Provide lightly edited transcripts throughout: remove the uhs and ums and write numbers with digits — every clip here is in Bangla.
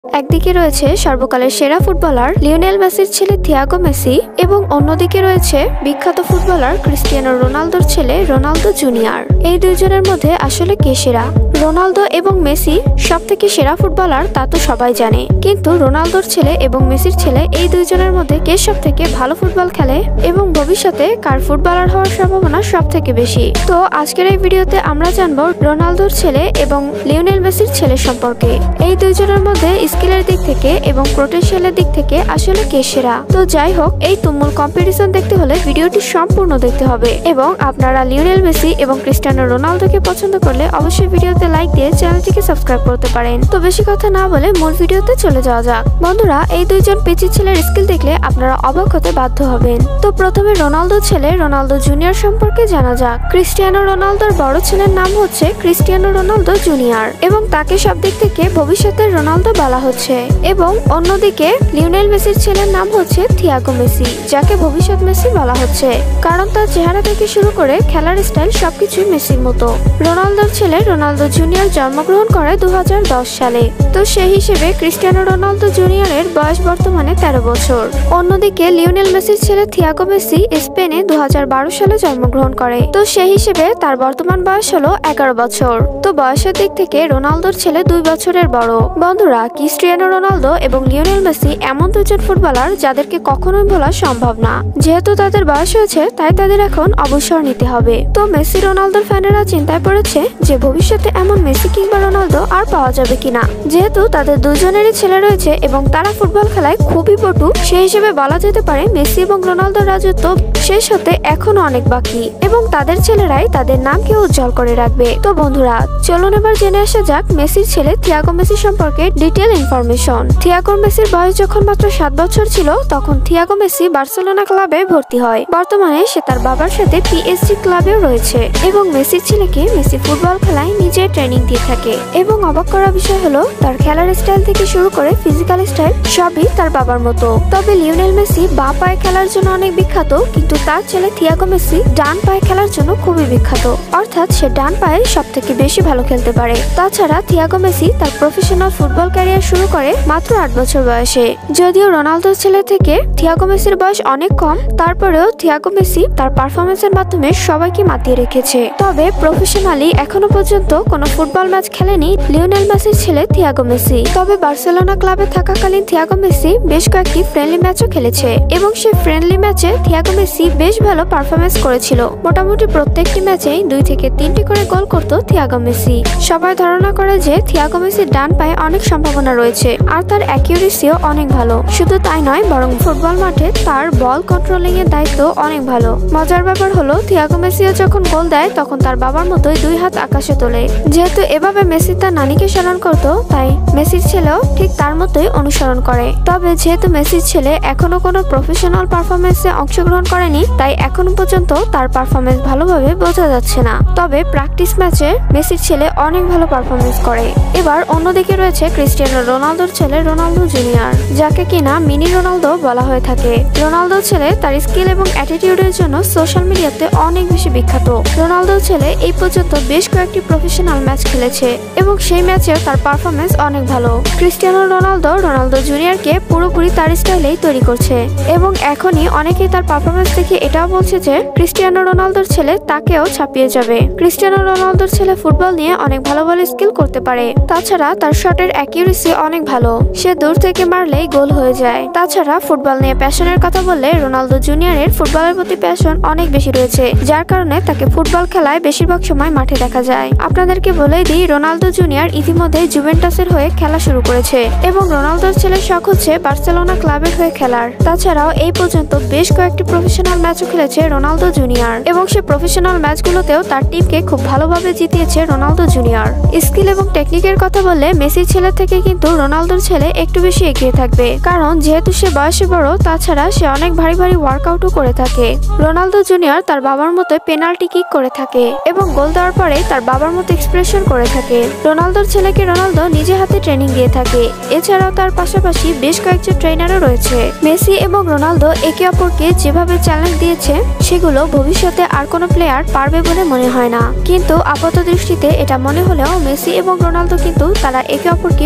একদিকে রয়েছে সর্বকালের সেরা ফুটবলার লিওনেল মেসির ছেলে থিয়াগো মেসি এবং অন্যদিকে রয়েছে বিখ্যাত ফুটবলার ক্রিস্টিয়ানো রোনালদোর ছেলে রোনালদো জুনিয়র। এই দুইজনের মধ্যে আসলে কে সেরা? রোনালদো এবং মেসি সবথেকে সেরা ফুটবলার তা তো সবাই জানে, কিন্তু রোনালদোর ছেলে এবং মেসির ছেলে এই দুইজনের মধ্যে কে সবথেকে ভালো ফুটবল খেলে এবং ভবিষ্যতে কার ফুটবলার হওয়ার সম্ভাবনা সবথেকে বেশি। তো আজকের এই ভিডিওতে আমরা জানবো রোনালদোর ছেলে এবং লিওনেল মেসির ছেলে সম্পর্কে। এই দুইজনের মধ্যে স্কিলের দিক থেকে এবং পোটেনশিয়ালের দিক থেকে আসলে কে সেরা। তো যাই হোক, এই তুমুল কম্পিটিশন দেখতে হলে ভিডিওটি সম্পূর্ণ দেখতে হবে এবং আপনারা লিওনেল মেসি এবং ক্রিস্টিয়ানো রোনালদোকে পছন্দ করলে অবশ্যই ভিডিওতে লাইক দিয়ে চ্যানেলটিকে সাবস্ক্রাইব করতে পারেন। তো বেশি কথা না বলে মূল ভিডিওতে চলে যাওয়া যাক। বন্ধুরা, এই দুইজন পিচি ছেলের স্কিল দেখলে আপনারা অবাক হতে বাধ্য হবেন। তো প্রথমে রোনালদোর ছেলে রোনালদো জুনিয়র সম্পর্কে জানা যাক। ক্রিস্টিয়ানো রোনালদোর বড় ছেলের নাম হচ্ছে ক্রিস্টিয়ানো রোনালদো জুনিয়র এবং তাকে সব দিক থেকে ভবিষ্যতের রোনালদো বলা হচ্ছে। এবং অন্যদিকে লিওনেল মেসির ছেলের নাম হচ্ছে থিয়াগো মেসি, যাকে ভবিষ্যৎ মেসি বলা হচ্ছে, কারণ তার চেহারা থেকে শুরু করে খেলার স্টাইল সবকিছুই মেসির মতো। রোনালদোর ছেলে রোনালদো জুনিয়র জন্মগ্রহণ করে 2010 সালে। তো সেই হিসেবে ক্রিস্টিয়ানো রোনালদো জুনিয়রের বয়স বর্তমানে 13 বছর। অন্যদিকে লিওনেল মেসির ছেলে থিয়াগো মেসি স্পেনে 2012 সালে জন্মগ্রহণ করে। তো সেই হিসেবে তার বর্তমান বয়স হলো 11 বছর। তো বয়সের দিক থেকে রোনালদোর ছেলে 2 বছরের বড়। বন্ধুরা, ক্রিস্টিয়ানো রোনালদো এবং লিওনেল মেসি এমন দুজন ফুটবলার যাদেরকে কখনোই ভোলা সম্ভব না। যেহেতু তাদের বয়স হয়েছে তাই তাদের এখন অবসর নিতে হবে। তো মেসি রোনালদোর ফ্যানেরা চিন্তায় পড়েছে যে ভবিষ্যতে এমন মেসি কিংবা রোনালদো আর পাওয়া যাবে কিনা। যেহেতু তাদের দুজনেরই ছেলে রয়েছে এবং তারা ফুটবল খেলায় খুবই পটু, সেই হিসেবে বলা যেতে পারে মেসি এবং রোনালদোর রাজত্ব শেষ হতে এখনো অনেক বাকি এবং তাদের ছেলেরাই তাদের নামকে উজ্জ্বল করে রাখবে। তো বন্ধুরা, চলুন এবার জেনে আসা যাক মেসির ছেলে থিয়াগো মেসি সম্পর্কে ডিটেল ইনফরমেশন। থিয়াগো মেসির বয়স যখন মাত্র 7 বছর ছিল তখন থিয়াগো মেসি বার্সেলোনা ক্লাবে ভর্তি হয়। বর্তমানে সে তার বাবার সাথে পিএসজি ক্লাবেও রয়েছে এবং মেসির ছেলেকে মেসি ফুটবল খেলায় নিজে ট্রেনিং দিয়ে থাকে। এবং অবাক করার বিষয় হলো তার খেলার স্টাইল থেকে শুরু করে ফিজিক্যাল স্টাইল সবই তার বাবার মতো। তবে লিওনেল মেসি বাঁ পায়ে খেলার জন্য অনেক বিখ্যাত, কিন্তু তার ছেলে থিয়াগো মেসি ডান পায়ে খেলার জন্য খুবই বিখ্যাত, অর্থাৎ সে ডান পায়ে সব থেকে বেশি ভালো খেলতে পারে। তাছাড়া থিয়াগো মেসি তার প্রফেশনাল ফুটবল ক্যারিয়ার শুরু করে মাত্র 8 বছর বয়সে। যদিও রোনালদোর ছেলে থেকে থিয়াগো মেসির বয়স অনেক কম, তারপরেও থিয়াগো মেসি তার পারফরমেন্সের মাধ্যমে সবাইকে মাতিয়ে রেখেছে। তবে প্রফেশনালি এখনো পর্যন্ত কোনো ফুটবল ম্যাচ খেলেনি লিওনেল মেসির ছেলে থিয়াগো মেসি। তবে বার্সেলোনা ক্লাবে থাকাকালীন থিয়াগো মেসি বেশ কয়েকটি ফ্রেন্ডলি ম্যাচও খেলেছে এবং সেই ফ্রেন্ডলি ম্যাচে থিয়াগো মেসি বেশ ভালো পারফরমেন্স করেছিল। মোটামুটি প্রত্যেকটি ম্যাচেই 2 থেকে 3টি করে গোল করত থিয়াগো মেসি। সবাই ধারণা করে যে থিয়াগো মেসির ডান পায়ে অনেক সম্ভাবনা রয়েছে আর তার অ্যাকিউরেসিও অনেক ভালো। শুধু তাই নয়, বরং ফুটবল মাঠে তার বল কন্ট্রোলিং এর দায়িত্ব অনেক ভালো। মজার ব্যাপার হলো থিয়াগো মেসিও যখন গোল দেয় তখন তার বাবার মতোই 2 হাত আকাশে তোলে। যেহেতু এভাবে মেসি তার নানিকে স্মরণ করত, তাই মেসির ছেলেও ঠিক তার মতোই অনুসরণ করে। তবে যেহেতু মেসির ছেলে এখনো কোনো প্রফেশনাল পারফরমেন্সে অংশগ্রহণ করেনি, তাই এখনো পর্যন্ত তার পারফরমেন্স ভালোভাবে বোঝা যাচ্ছে না। তবে প্র্যাকটিস ম্যাচে মেসির ছেলে অনেক ভালো পারফরমেন্স করে। এবার অন্যদিকে রয়েছে ক্রিস্টিয়ানো রোনালদোর ছেলে রোনালদো জুনিয়র, যাকে কিনা মিনি রোনালদো বলা হয়ে থাকে। রোনালদোর ছেলে তার স্কিল এবং অ্যাটিটিউডের জন্য সোশ্যাল মিডিয়াতে অনেক বেশি বিখ্যাত। রোনালদোর ছেলে এই পর্যন্ত বেশ কয়েকটি প্রফেশনাল ম্যাচ খেলেছে এবং সেই ম্যাচেও তার পারফরমেন্স অনেক ভালো। ক্রিস্টিয়ানো রোনালদো রোনালদো জুনিয়রকে পুরোপুরি তার স্টাইলেই তৈরি করছে এবং এখনই অনেকেই তার পারফরমেন্স দেখে এটাও বলছে যে ক্রিস্টিয়ানো রোনালদোর ছেলে তাকেও ছাপিয়ে যাবে। ক্রিস্টিয়ানো রোনালদোর ছেলে ফুটবল নিয়ে অনেক ভালো ভালো স্কিল করতে পারে। তাছাড়া তার শটের অ্যাকিউরেসি অনেক ভালো, সে দূর থেকে মারলেই গোল হয়ে যায়। তাছাড়া ফুটবল নিয়ে প্যাশনের কথা বললে রোনালদো জুনিয়রের ফুটবলের প্রতি প্যাশন অনেক বেশি রয়েছে, যার কারণে তাকে ফুটবল খেলায় বেশিরভাগ সময় মাঠে দেখা যায়। আপনাদেরকে বলেই দিই, রোনালদো জুনিয়র ইতিমধ্যে জুভেন্টাসের হয়ে খেলা শুরু করেছে এবং রোনালদোর ছেলের শখ হচ্ছে বার্সেলোনা ক্লাবের হয়ে খেলার। তাছাড়াও এই পর্যন্ত বেশ কয়েকটি প্রফেশনাল ম্যাচও খেলেছে রোনালদো জুনিয়র এবং সে প্রফেশনাল ম্যাচগুলোতেও তার টিমকে খুব ভালোভাবে জিতিয়েছে রোনালদো জুনিয়র। স্কিল এবং টেকনিকের কথা বললে মেসির ছেলে থেকে কিন্তু রোনালদোর ছেলে একটু বেশি এগিয়ে থাকবে, কারণ যেহেতু সে বয়সে বড়, তাছাড়া সে অনেক ভারী ভারী ওয়ার্কআউটও করে থাকে। রোনালদো জুনিয়র তার বাবার মতো পেনাল্টি কিক করে থাকে এবং গোল দেওয়ার পরে তার বাবার মতো এক্সপ্রেশন করে থাকে। রোনালদোর ছেলেকে রোনালদো নিজে হাতে ট্রেনিং দিয়ে থাকে। এছাড়াও তার পাশাপাশি বেশ কয়েকজন ট্রেনারও রয়েছে। মেসি এবং রোনালদো একে অপরকে যেভাবে চ্যালেঞ্জ দিয়েছে সেগুলো ভবিষ্যতে আর কোনো প্লেয়ার পারবে বলে মনে হয় না, কিন্তু আপাত দৃষ্টিতে এটা মনে হলেও মেসি এবং রোনালদো কিন্তু তারা একে অপরকে খুবই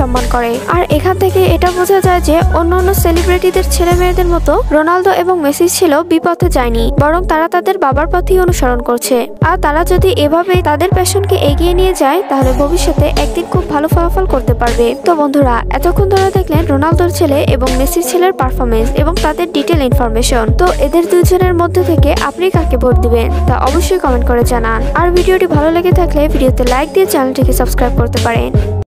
সম্মান করে। আর এখান থেকে এটা বোঝা যায় যে অন্যান্য সেলিব্রিটিদের ছেলে মেয়েদের মতো রোনালদো এবং মেসি ছিল বিপথে যায়নি, বরং তারা তাদের বাবার পথই অনুসরণ করছে। আর তারা যদি এভাবে তাদের প্যাশনকে এগিয়ে নিয়ে যায় তাহলে ভবিষ্যতে একদিন খুব ভালো ফলাফল করতে পারবে। তো বন্ধুরা, এতক্ষণ ধরে দেখলেন রোনালদোর ছেলে এবং মেসির ছেলের পারফরমেন্স এবং তাদের ডিটেল ইনফরমেশন। তো এদের দুজনের মধ্যে থেকে আপনি কাকে ভোট দিবেন তা অবশ্যই কমেন্ট করে জানান। আর ভিডিওটি ভালো লেগে থাকলে ভিডিওতে লাইক দিয়ে চ্যানেলটিকে সাবস্ক্রাইব করতে পারেন।